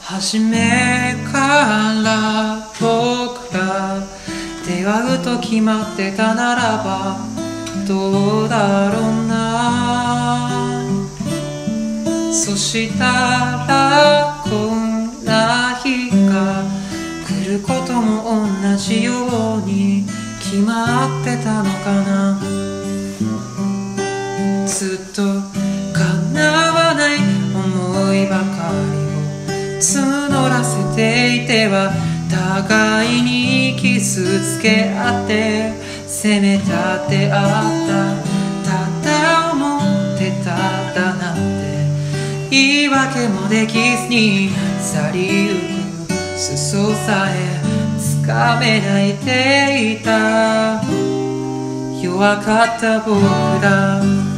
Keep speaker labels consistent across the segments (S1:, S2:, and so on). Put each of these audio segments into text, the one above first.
S1: 初めから僕が出会うと決まってたならばどうだろうな。そしたらこんな日が来ることも同じように決まってたのかな。ずっと叶わない思いばかり募らせていては互いに傷つけ合って責め立て合った。ただ思ってただなんて言い訳もできずに去りゆく裾さえつかめないでいた。弱かった僕だ。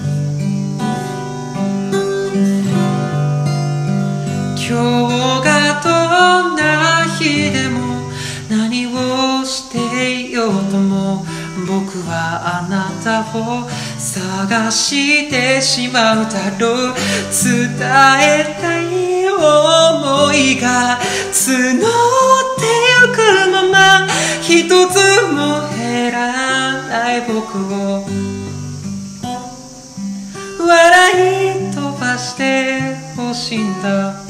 S1: 今日がどんな日でも何をしていようとも僕はあなたを探してしまうだろう。伝えたい想いが募ってゆくまま一つも減らない僕を笑い飛ばしてほしいんだ。